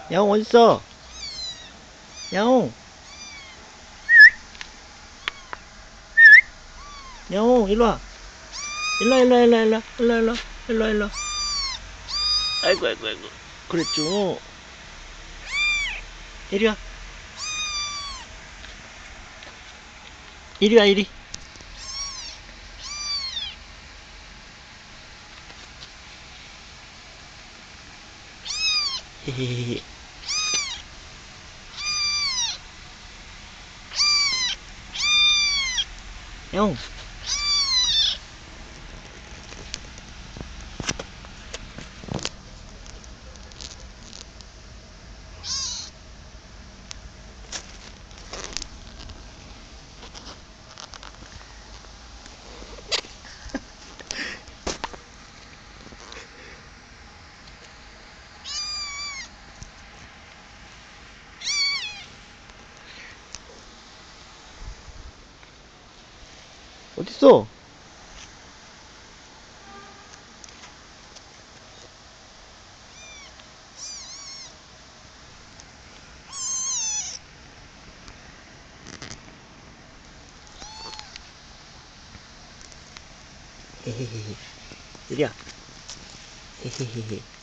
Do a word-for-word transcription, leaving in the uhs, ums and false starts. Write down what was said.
야옹 어딨어? 야옹! 야옹 일로와! 일로와 일로와 일로와 일로와 일로와 일로와 일로와. 아이고 아이고 아이고 그랬죠. 이리와 이리와 이리. 헤헤헤. 야옹 어딨어? 헤헤헤헤. 이리야. 헤헤헤헤.